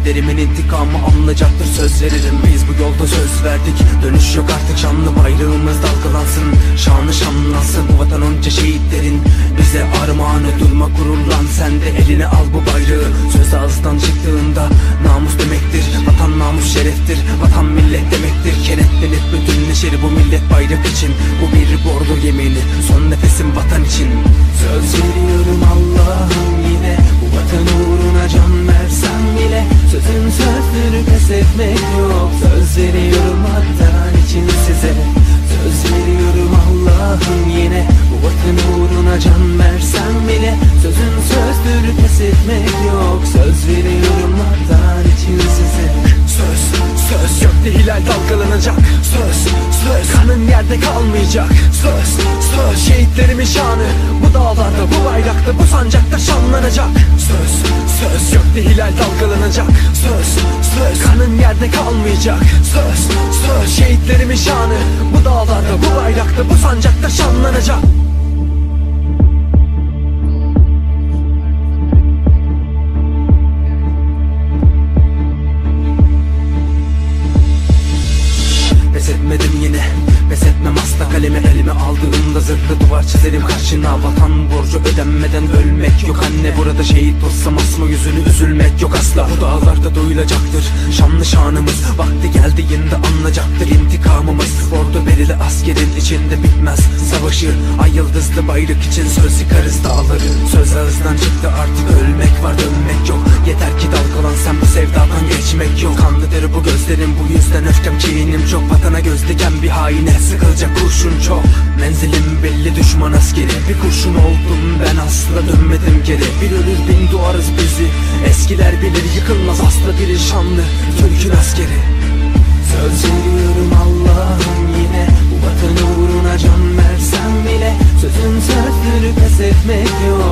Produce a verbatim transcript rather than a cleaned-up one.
şehitlerimin intikamı alınacaktır, söz veririm. Biz bu yolda söz verdik, dönüş yok artık. Şanlı bayrağımız dalgalansın, şanı şanlansın. Bu vatan onca şehitlerin bize armağanı. Durma, gururlan, sen de eline al bu bayrağı. Söz ağızdan çıktığında namus demektir. Vatan namus şereftir, vatan millet demektir. Kenetlenip bütünleşir bu millet bayrak için. Bu bir bordo yemini, son nefesim vatan için. Söz veriyorum Allah'ım yine, bu vatan uğruna can versem bile. Sözün sözdür, pes etmek yok. Söz veriyorum vatan için size. Söz veriyorum Allah'ım yine, bu vatan uğruna can versem bile. Sözün sözdür, pes etmek yok. Söz veriyorum vatan için size. Söz, söz, gökte hilal dalgalanacak. Söz, söz, kanın yerde kalmayacak. Söz, söz, şehitlerimin şanı bu dağlarda, bu bayrakta, bu sancakta şanlanacak. Söz, söz, gökte hilal dalgalanacak. Söz, söz, kanın yerde kalmayacak. Söz, söz, şehitlerimin şanı bu dağlarda, bu bayrakta, bu sancakta şanlanacak. Pes etmedim yine, pes etmem asla. Kalemi elime aldığımda zırhlı duvar çizerim karşına. Vatan borcu ödenmeden ölmek yok anne. Burada şehit olsam asma yüzünü, üzülmek yok asla. Bu dağlarda duyulacaktır şanlı şanımız. Vakti geldiğinde anlayacaktır intikamımız. Ordu belirli askerin içinde bitmez savaşı. Ay yıldızlı bayrak için söz yıkarız dağları. Söz ağızdan çıktı artık, ölmek var dönmek yok. Yeter ki dalgalan sen, bu sevdadan geçmek yok. Kanlıdır bu gözlerim, bu yüzden öfkem kinim çok. Vatana göz diken bir haine sıkılacak kurşun çok. Menzilim belli, düşman askeri. Bir kurşun oldum ben, asla dönmedim geri. Bir ölür bin doğarız bizi, eskiler bilir. Yıkılmaz asla biri şanlı Türk'ün askeri. Söz veriyorum Allah'ım yine, bu vatan uğruna can versem bile. Sözün sözdür, pes etmek yok.